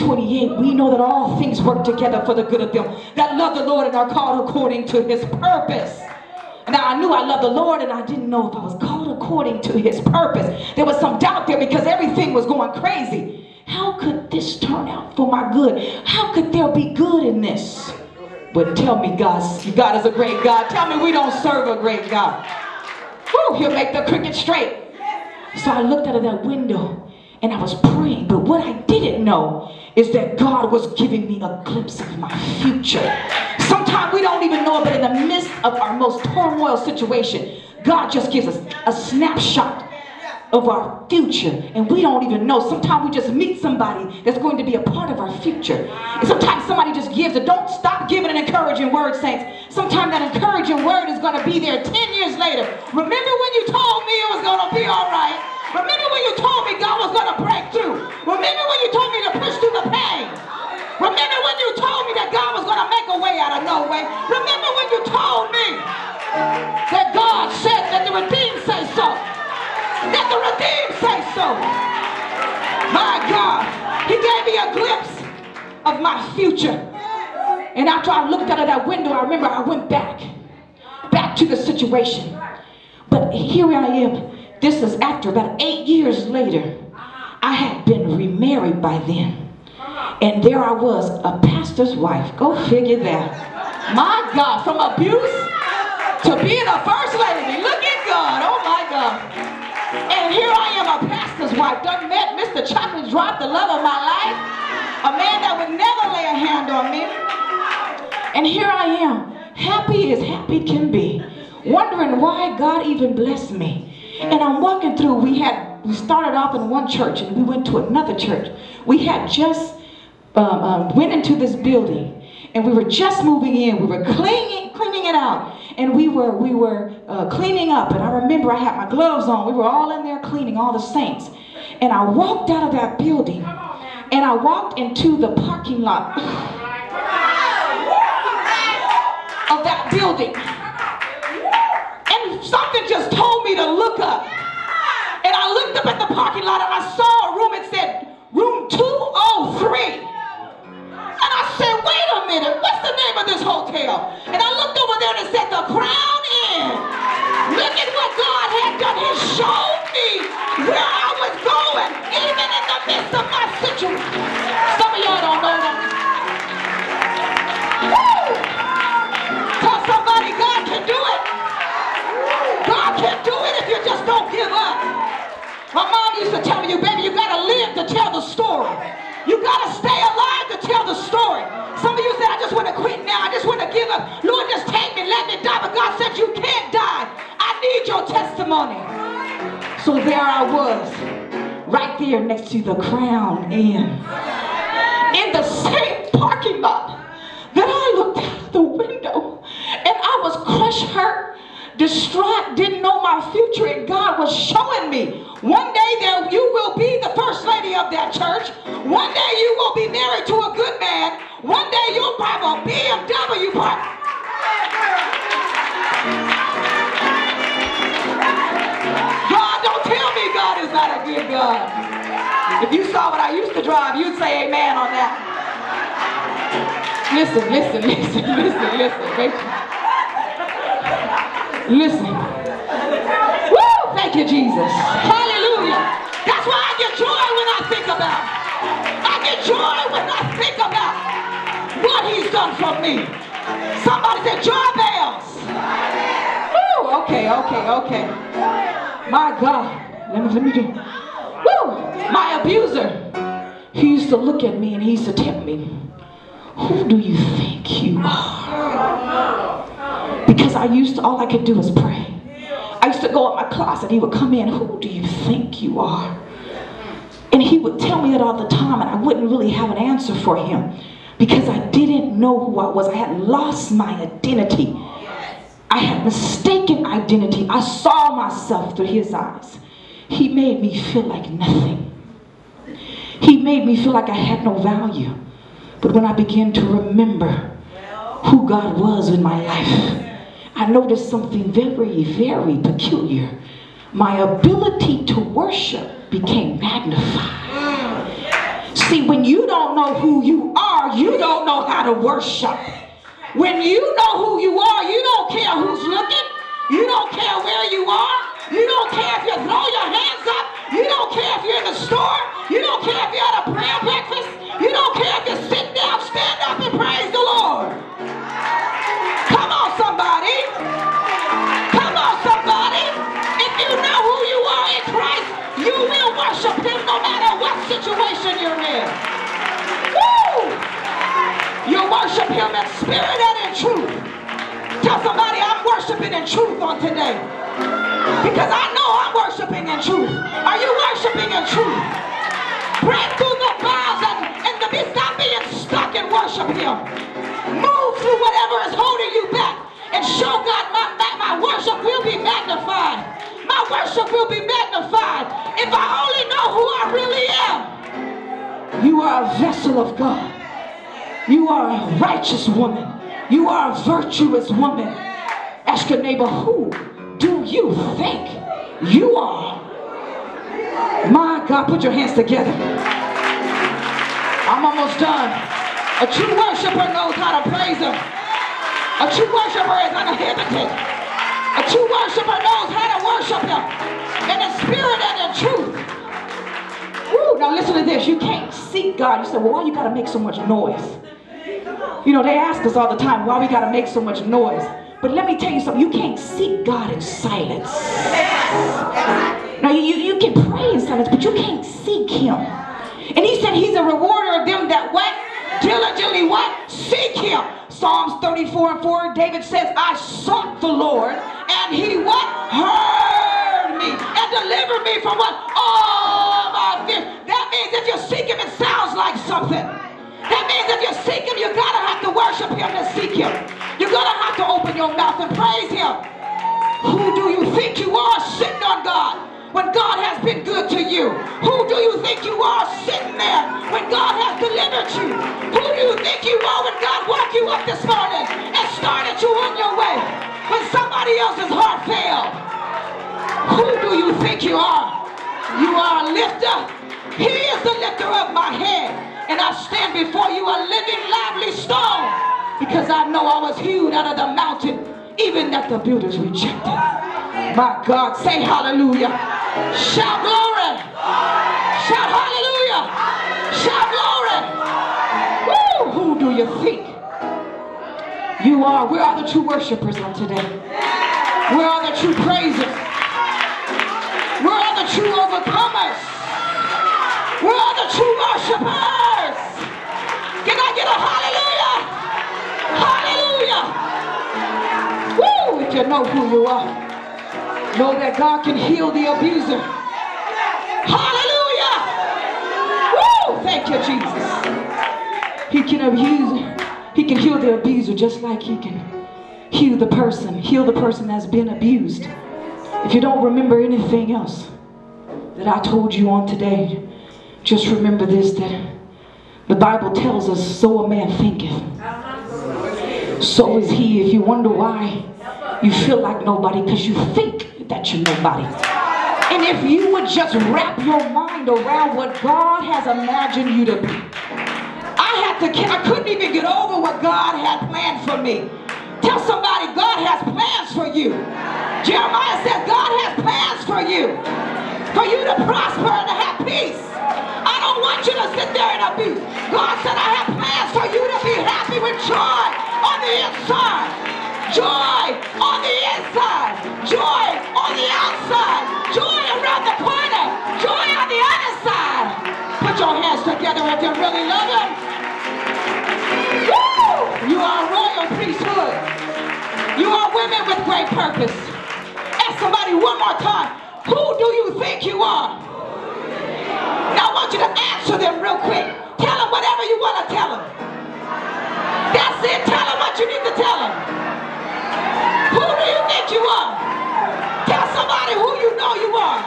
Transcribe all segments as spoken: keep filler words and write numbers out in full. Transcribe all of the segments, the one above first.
twenty-eight, we know that all things work together for the good of them that love the Lord and are called according to his purpose. Now, I knew I loved the Lord, and I didn't know if I was called according to his purpose. There was some doubt there because everything was going crazy. How could this turn out for my good? How could there be good in this? But tell me, God, God is a great God. Tell me we don't serve a great God. Woo, he'll make the cricket straight. So I looked out of that window and I was praying. But what I didn't know is that God was giving me a glimpse of my future. Sometimes we don't even know it, but in the midst of our most turmoil situation, God just gives us a snapshot of our future, and we don't even know. Sometimes we just meet somebody that's going to be a part of our future, and sometimes somebody just gives it. Don't stop giving an encouraging word, saints. Sometimes that encouraging word is going to be there ten years later. Remember when you told me it was going to be all right? Remember when you told me God was going to break through? Remember when you told me to push through the pain? Remember when you told me that God was going to make a way out of no way? Remember when you told me that God said that the redeemed say so? That the redeemed say so? My God, he gave me a glimpse of my future. And after I looked out of that window, I remember I went back, back to the situation. But here I am. This is after about eight years later. I had been remarried by then. And there I was, a pastor's wife. Go figure that. My God, from abuse to being a first lady. Look at God. Oh my God. And here I am, a pastor's wife. Done met Mister Chocolate Drop, the love of my life. A man that would never lay a hand on me. And here I am, happy as happy can be. Wondering why God even blessed me. And I'm walking through, we had, we started off in one church and we went to another church. We had just um, um, went into this building and we were just moving in. We were cleaning, cleaning it out. And we were, we were uh, cleaning up. And I remember I had my gloves on. We were all in there cleaning, all the saints. And I walked out of that building and I walked into the parking lot of that building. And something just told me to look up. And I looked up at the parking lot and I saw a room. It said room two oh three. And I said, wait a minute, what's the name of this hotel? And I looked over there and it said the Crown Inn. Look at what God had done. He showed me where I was going, even in the midst of my situation. Some of y'all don't know that. Woo! Tell somebody God can do it. God can do it if you just don't give up. My mom used to tell me, you baby, you gotta live to tell the story. You gotta stay alive to tell the story. Some of you say, I just want to quit now. I just want to give up. Lord, just take me, let me die. But God said, you can't die. I need your testimony. So there I was, right there next to the Crown Inn, in the same parking lot that I looked out the window, and I was crushed, hurt, distraught, didn't know my future, and God was showing me, one day there you will be the first lady of that church. One day you will be married to a good man. One day you'll drive a B M W park. God, don't tell me God is not a good God. If you saw what I used to drive, you'd say amen on that. Listen, listen, listen, listen, listen, baby. Listen. Woo! Thank you, Jesus. Hallelujah. That's why I get joy when I think about. I get joy when I think about what he's done for me. Somebody said joy bells. Woo! Okay, okay, okay. My God. Let me, let me do. Woo! My abuser. He used to look at me and he used to tell me, who do you think you are? Because I used to, all I could do was pray. I used to go in my closet. He would come in, who do you think you are? And he would tell me that all the time, and I wouldn't really have an answer for him because I didn't know who I was. I had lost my identity. I had mistaken identity. I saw myself through his eyes. He made me feel like nothing. He made me feel like I had no value. But when I began to remember who God was in my life, I noticed something very, very peculiar. My ability to worship became magnified. See, when you don't know who you are, you don't know how to worship. When you know who you are, you don't care who's looking. You don't care where you are. You don't care if you throw your hands up. You don't care if you're in the store. You don't care if you're at a prayer breakfast. You don't care if you're sitting down, stand up and praise the Lord. Come on, somebody. Come on, somebody. If you know who you are in Christ, you will worship him no matter what situation you're in. Woo! You worship him in spirit and in truth. Tell somebody, I'm worshiping in truth on today. Because I know I'm worshiping in truth. Are you worshiping in truth? Break through the bars and, and to be, stop being stuck and worship him. Move through whatever is holding you back and show God my, my, my worship will be magnified. My worship will be magnified if I only know who I really am. You are a vessel of God. You are a righteous woman. You are a virtuous woman. Ask your neighbor, who do you think you are? My God, put your hands together. I'm almost done. A true worshiper knows how to praise him. A true worshiper is uninhibited. A true worshiper knows how to worship him in the spirit and in truth. Woo, now listen to this. You can't seek God. You say, well, why you got to make so much noise? You know, they ask us all the time why we got to make so much noise. But let me tell you something. You can't seek God in silence. Now, you, you can pray in silence, but you can't seek him. And he said he's a rewarder of them that what? Diligently what? Seek him. Psalms thirty-four and four, David says, I sought the Lord, and he what? Heard me and delivered me from what? All my fears. That means if you seek him, it sounds like something. That means if you seek him, you gotta have to worship him to seek him. You're gonna have to open your mouth and praise him. Who do you think you are sitting on God when God has been good to you? Who do you think you are sitting there when God has delivered you? Who do you think you are when God woke you up this morning and started you on your way when somebody else's heart failed? Who do you think you are? You are a lifter. He is the lifter of my head. And I stand before you a living, lively stone, because I know I was hewed out of the mountain, even that the builders rejected. My God, say hallelujah. Shout glory. Shout hallelujah. Shout glory. Woo! Who do you think you are? Where are the true worshipers on today? Where are the true praisers? Where are the true overcomers? Where are the true worshipers? Can I get a hallelujah? Hallelujah. Woo! If you know who you are, know that God can heal the abuser. Hallelujah. Woo! Thank you, Jesus. He can abuse, he can heal the abuser just like he can heal the person, heal the person that's been abused. If you don't remember anything else that I told you on today, just remember this, that the Bible tells us, so a man thinketh, so is he. If you wonder why you feel like nobody, because you think that you're nobody. And if you would just wrap your mind around what God has imagined you to be. I had to, I couldn't even get over what God had planned for me. Tell somebody, God has plans for you. Jeremiah says, God has plans for you. For you to prosper and to have peace. I don't want you to sit there and abuse. God said, I have plans for you to be happy with joy on the inside. Joy on the inside. Joy on the outside. Joy around the corner. Joy on the other side. Put your hands together if you really love him. Woo! You are a royal priesthood. You are women with great purpose. Ask somebody one more time. Who do you think you are? Now I want you to answer them real quick. Tell them whatever you want to tell them. That's it. Tell them what you need to tell them. Who do you think you are? Tell somebody who you know you are.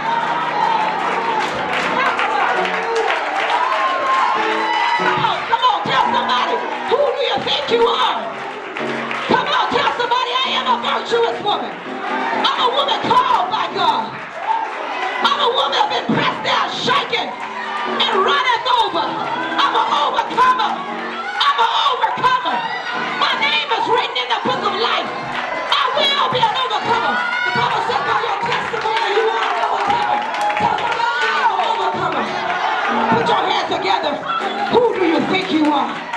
Come on, come on, tell somebody. Who do you think you are? Come on, tell somebody I am a virtuous woman. I'm a woman called by God. I'm a woman that's been pressed down, shaken, and runneth over. I'm an overcomer. I'm an overcomer. My name is written in the book of life. I will be an overcomer. The Bible said by your testimony you are an overcomer. Tell somebody I'm an overcomer. Put your hands together. Who do you think you are?